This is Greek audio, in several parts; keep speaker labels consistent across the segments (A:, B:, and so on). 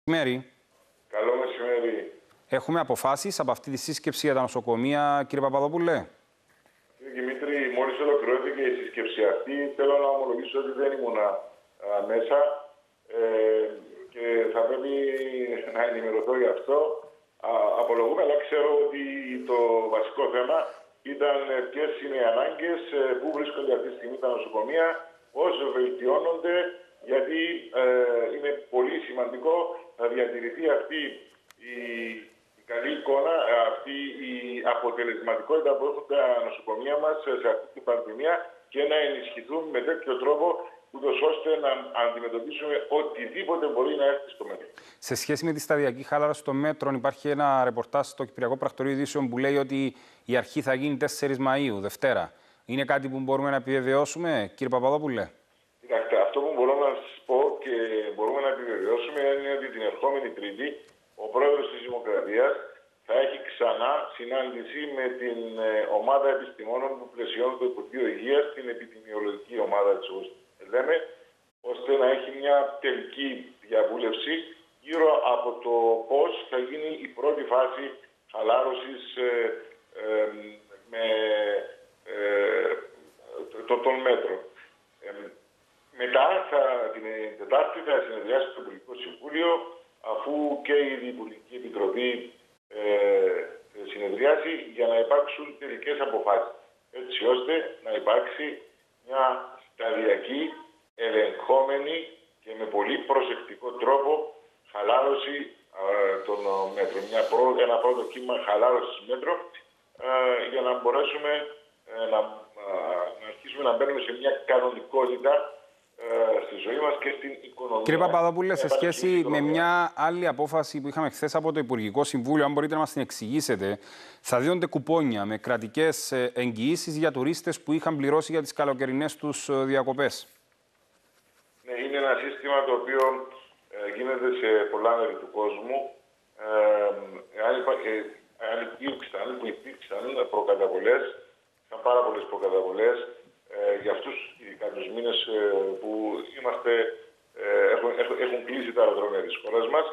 A: Μεσημέρι.
B: Καλό μεσημέρι.
A: Έχουμε αποφάσεις από αυτή τη σύσκεψη για τα νοσοκομεία, κύριε Παπαδόπουλε?
B: Κύριε Δημήτρη, μόλις ολοκληρώθηκε η σύσκεψη αυτή, θέλω να ομολογήσω ότι δεν ήμουνα μέσα και θα πρέπει να ενημερωθώ γι' αυτό. Απολογούμε, αλλά ξέρω ότι το βασικό θέμα ήταν ποιες είναι οι ανάγκες, πού βρίσκονται αυτή τη στιγμή τα νοσοκομεία, πώς βελτιώνονται, γιατί είναι πολύ σημαντικό να διατηρηθεί αυτή η καλή εικόνα, αυτή η αποτελεσματικότητα που έχουν τα νοσοκομεία μας σε αυτή την πανδημία και να ενισχυθούν με τέτοιο τρόπο, ούτως ώστε να αντιμετωπίσουμε οτιδήποτε μπορεί να έρθει στο μέλλον.
A: Σε σχέση με τη σταδιακή χάλαρωση των μέτρων, υπάρχει ένα ρεπορτάζ στο Κυπριακό Πρακτορείο Ειδήσεων που λέει ότι η αρχή θα γίνει 4 Μαΐου, Δευτέρα. Είναι κάτι που μπορούμε να επιβεβαιώσουμε, κύριε Παπαδόπουλε?
B: Κοιτάξτε, αυτό που μπορώ να σας πω και μπορούμε να επιβεβαιώσουμε είναι ότι την ερχόμενη Τρίτη ο πρόεδρος της Δημοκρατίας θα έχει ξανά συνάντηση με την ομάδα επιστημόνων που πλαισιώνουν το Υπουργείο Υγείας, την επιδημιολογική ομάδα της, όπως λέμε, ώστε να έχει μια τελική διαβούλευση γύρω από το πώς θα γίνει η πρώτη φάση χαλάρωσης των μέτρων. Μετά, την Τετάρτη, θα συνεδριάσει το Υπουργικό Συμβούλιο, αφού και η Υπουργική Επιτροπή συνεδριάσει, για να υπάρξουν τελικές αποφάσεις. Έτσι ώστε να υπάρξει μια σταδιακή, ελεγχόμενη και με πολύ προσεκτικό τρόπο χαλάρωση των μέτρων. Ένα πρώτο κύμα χαλάρωσης μέτρων για να μπορέσουμε να αρχίσουμε να μπαίνουμε σε μια κανονικότητα στη ζωή μας και στην οικονομία.
A: Κύριε Παπαδόπουλε, σε σχέση με μια άλλη απόφαση που είχαμε χθες από το Υπουργικό Συμβούλιο, αν μπορείτε να μας την εξηγήσετε, θα δίνονται κουπόνια με κρατικές εγγυήσεις για τουρίστες που είχαν πληρώσει για τις καλοκαιρινές τους διακοπές.
B: Ναι, είναι ένα σύστημα το οποίο γίνεται σε πολλά μέρη του κόσμου. Αν υπήρξαν προκαταβολές, είχαν πάρα πολλές προκαταβολές για αυτούς ειδικά τους μήνες που έχουν κλείσει τα αεροδρόμια της χώρας μας.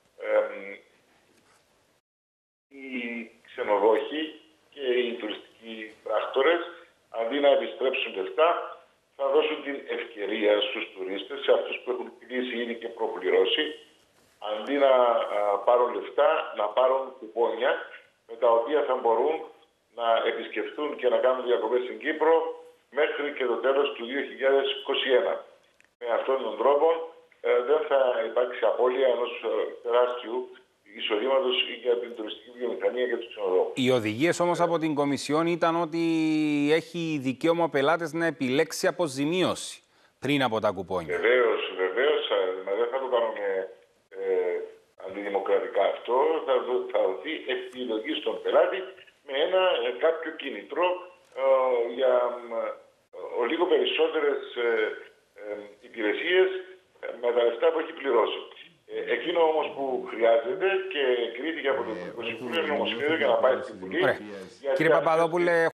B: Οι ξενοδόχοι και οι τουριστικοί πράκτορες, αντί να επιστρέψουν λεφτά, θα δώσουν την ευκαιρία στους τουρίστες, σε αυτούς που έχουν κλείσει ήδη και προπληρώσει, αντί να πάρουν λεφτά, να πάρουν κουπόνια, με τα οποία θα μπορούν να επισκεφθούν και να κάνουν διακοπές στην Κύπρο μέχρι και το τέλος του 2021. Με αυτόν τον τρόπο δεν θα υπάρξει απώλεια ενός τεράστιου εισοδήματος για την τουριστική βιομηχανία και τους ξενοδόχους.
A: Οι οδηγίες όμως από την Κομισιόν ήταν ότι έχει δικαίωμα ο πελάτες να επιλέξει αποζημίωση πριν από τα κουπόνια.
B: Βεβαίως, δεν θα το κάνουμε αντιδημοκρατικά αυτό. Θα δοθεί επιλογή στον πελάτη με ένα κάποιο κίνητρο για λίγο περισσότερες υπηρεσίες με τα λεφτά που έχει πληρώσει. Εκείνο όμως που χρειάζεται και κρίθηκε από το Υπουργικό Συμβούλιο νομοσχέδιο για να πάει στην Βουλή.
A: Κύριε Παπαδόπουλε,